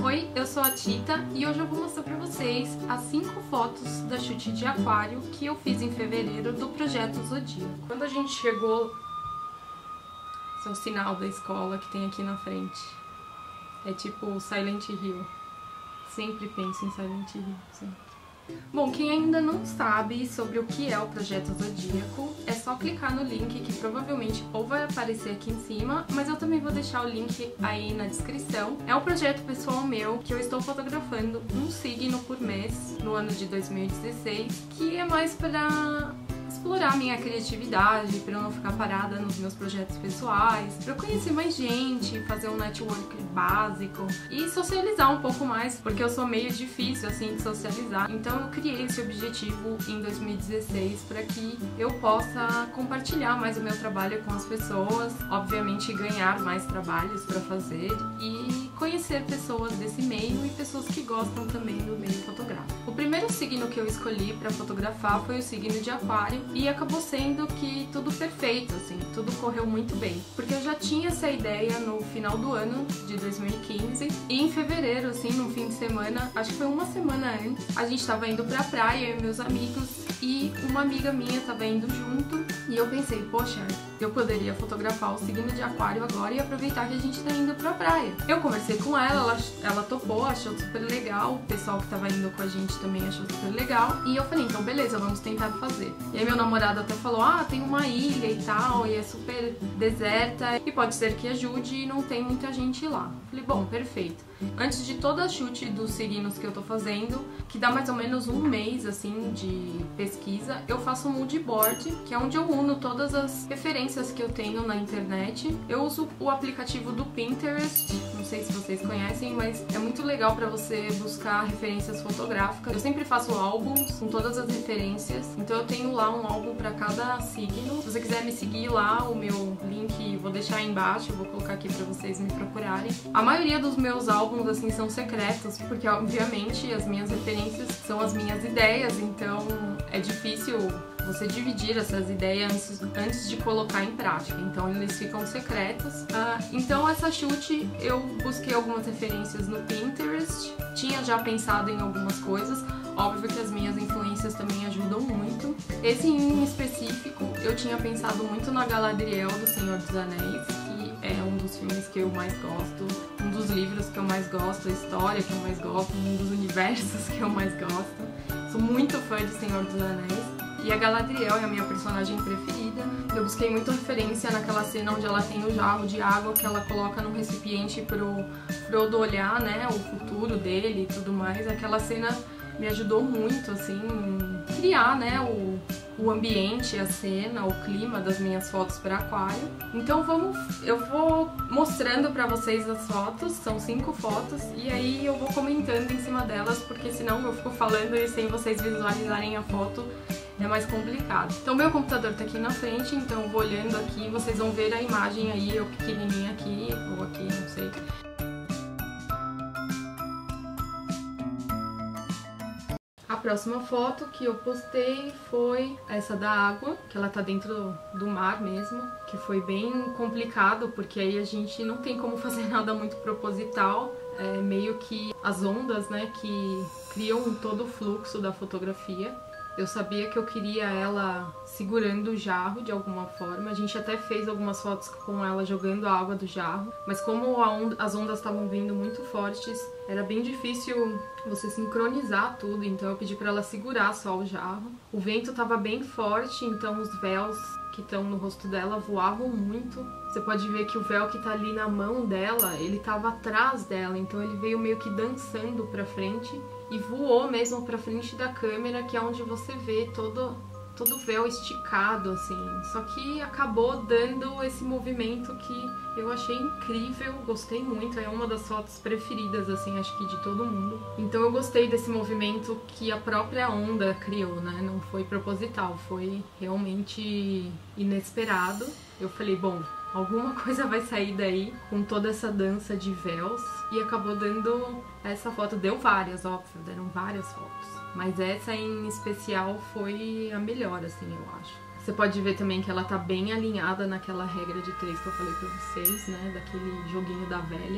Oi, eu sou a Tita e hoje eu vou mostrar pra vocês as 5 fotos da shoot de aquário que eu fiz em fevereiro do Projeto Zodíaco. Quando a gente chegou, esse é o sinal da escola que tem aqui na frente. É tipo Silent Hill. Sempre penso em Silent Hill, sempre. Bom, quem ainda não sabe sobre o que é o Projeto Zodíaco, é só clicar no link que provavelmente ou vai aparecer aqui em cima, mas eu também vou deixar o link aí na descrição. É um projeto pessoal meu que eu estou fotografando um signo por mês no ano de 2016, que é mais para explorar minha criatividade, para eu não ficar parada nos meus projetos pessoais, para eu conhecer mais gente, fazer um network básico e socializar um pouco mais, porque eu sou meio difícil assim de socializar. Então eu criei esse objetivo em 2016 para que eu possa compartilhar mais o meu trabalho com as pessoas, obviamente ganhar mais trabalhos para fazer e conhecer pessoas desse meio e pessoas que gostam também do meio fotográfico. O primeiro signo que eu escolhi para fotografar foi o signo de Aquário e acabou sendo que tudo perfeito, assim, tudo correu muito bem, porque eu já tinha essa ideia no final do ano de 2015 e em fevereiro, assim, no fim de semana, acho que foi uma semana antes, a gente tava indo pra praia, eu e meus amigos, e uma amiga minha tava indo junto e eu pensei, poxa, eu poderia fotografar o signo de Aquário agora e aproveitar que a gente tá indo pra praia. Eu conversei com ela topou, achou super legal, o pessoal que tava indo com a gente também achou super legal, e eu falei, então beleza, vamos tentar fazer. E aí meu namorado até falou, tem uma ilha e tal, e é super deserta, e pode ser que ajude e não tem muita gente lá. Falei, bom, perfeito. Antes de toda a shoot dos signos que eu tô fazendo, que dá mais ou menos um mês, assim, de pesquisa, eu faço um mood board, que é onde eu uno todas as referências que eu tenho na internet. Eu uso o aplicativo do Pinterest, não sei se vocês conhecem, mas é muito legal pra você buscar referências fotográficas. Eu sempre faço álbuns com todas as referências, então eu tenho lá um álbum pra cada signo. Se você quiser me seguir lá, o meu link vou deixar aí embaixo, eu vou colocar aqui pra vocês me procurarem. A maioria dos meus álbuns assim são secretos, porque obviamente as minhas referências são as minhas ideias, então é difícil você dividir essas ideias antes de colocar em prática, então eles ficam secretos. Então essa shoot eu busquei algumas referências no Pinterest, tinha já pensado em algumas coisas, óbvio que as minhas influências também ajudam muito. Esse em específico eu tinha pensado muito na Galadriel do Senhor dos Anéis, que é um dos filmes que eu mais gosto, um dos livros que eu mais gosto, a história que eu mais gosto, um dos universos que eu mais gosto. Sou muito fã de Senhor dos Anéis. E a Galadriel é a minha personagem preferida. Eu busquei muita referência naquela cena onde ela tem o jarro de água que ela coloca num recipiente pro Frodo olhar, né, o futuro dele e tudo mais. Aquela cena me ajudou muito, assim, em criar, né, o ambiente, a cena, o clima das minhas fotos para Aquário. Então eu vou mostrando para vocês as fotos, são 5 fotos, e aí eu vou comentando em cima delas, porque senão eu fico falando e sem vocês visualizarem a foto é mais complicado. Então meu computador tá aqui na frente, então eu vou olhando aqui, vocês vão ver a imagem aí, eu pequenininha aqui, ou aqui, não sei. A próxima foto que eu postei foi essa da água, que ela tá dentro do mar mesmo, que foi bem complicado, porque aí a gente não tem como fazer nada muito proposital, é meio que as ondas, né, que criam todo o fluxo da fotografia. Eu sabia que eu queria ela segurando o jarro de alguma forma. A gente até fez algumas fotos com ela jogando a água do jarro, mas como as ondas estavam vindo muito fortes, era bem difícil você sincronizar tudo, então eu pedi para ela segurar só o jarro. O vento estava bem forte, então os véus que estão no rosto dela voavam muito. Você pode ver que o véu que tá ali na mão dela, ele tava atrás dela, então ele veio meio que dançando pra frente e voou mesmo pra frente da câmera, que é onde você vê todo o véu esticado, assim. Só que acabou dando esse movimento que eu achei incrível, gostei muito, é uma das fotos preferidas, assim, acho que de todo mundo. Então eu gostei desse movimento que a própria onda criou, né? Não foi proposital, foi realmente inesperado. Eu falei, bom, alguma coisa vai sair daí com toda essa dança de véus, e acabou dando essa foto. Deu várias, óbvio, deram várias fotos, mas essa em especial foi a melhor, assim, eu acho. Você pode ver também que ela tá bem alinhada naquela regra de 3 que eu falei pra vocês, né, daquele joguinho da velha.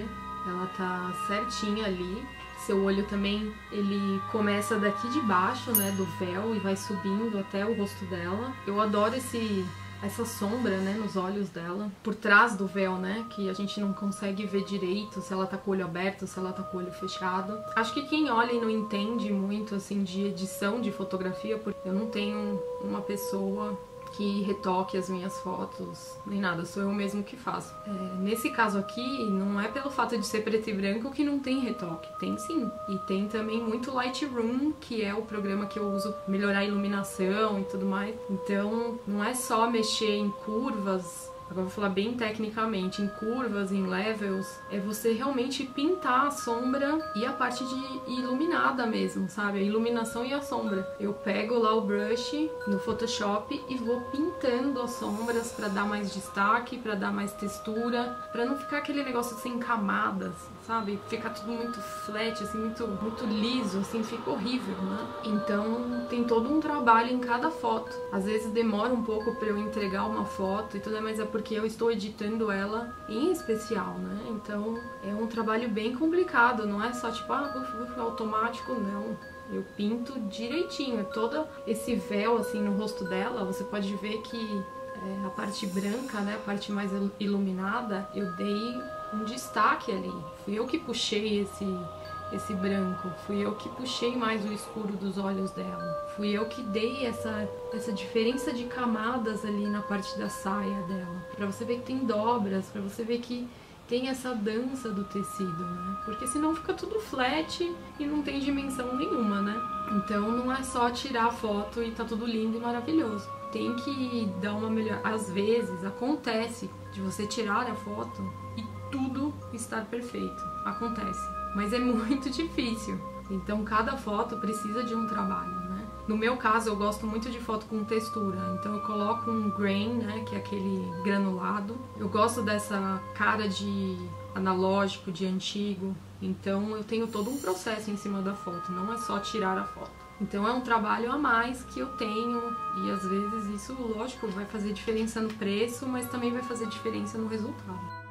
ela tá certinha ali. Seu olho também, ele começa daqui de baixo, né, do véu, e vai subindo até o rosto dela. Eu adoro essa sombra, né, nos olhos dela, por trás do véu, né, que a gente não consegue ver direito se ela tá com o olho aberto, se ela tá com o olho fechado. Acho que quem olha e não entende muito, assim, de edição de fotografia, porque eu não tenho uma pessoa que retoque as minhas fotos, nem nada, sou eu mesmo que faço. Nesse caso aqui, não é pelo fato de ser preto e branco que não tem retoque, tem sim. E tem também muito Lightroom, que é o programa que eu uso para melhorar a iluminação e tudo mais. Então, não é só mexer em curvas, agora vou falar bem tecnicamente, em curvas, em levels, é você realmente pintar a sombra e a parte de iluminada mesmo, sabe? A iluminação e a sombra. Eu pego lá o brush no Photoshop e vou pintando as sombras para dar mais destaque, para dar mais textura, para não ficar aquele negócio sem camadas, sabe? Ficar tudo muito flat, assim, muito liso, assim, fica horrível, né? Então tem todo um trabalho em cada foto. Às vezes demora um pouco para eu entregar uma foto e tudo, mas é porque eu estou editando ela em especial, né? Então é um trabalho bem complicado, não é só tipo, vou automático, não. Eu pinto direitinho, é todo esse véu assim no rosto dela, você pode ver que a parte branca, né, a parte mais iluminada, eu dei um destaque ali. Fui eu que puxei esse branco, fui eu que puxei mais o escuro dos olhos dela. Fui eu que dei essa diferença de camadas ali na parte da saia dela. Pra você ver que tem dobras, pra você ver que tem essa dança do tecido, né? Porque senão fica tudo flat e não tem dimensão nenhuma, né? Então não é só tirar a foto e tá tudo lindo e maravilhoso. Tem que dar uma melhor... Às vezes acontece de você tirar a foto e tudo estar perfeito. Acontece. Mas é muito difícil. Então cada foto precisa de um trabalho, né? No meu caso, eu gosto muito de foto com textura. Então eu coloco um grain, né, que é aquele granulado. Eu gosto dessa cara de analógico, de antigo. Então eu tenho todo um processo em cima da foto, não é só tirar a foto. Então é um trabalho a mais que eu tenho e às vezes isso, lógico, vai fazer diferença no preço, mas também vai fazer diferença no resultado.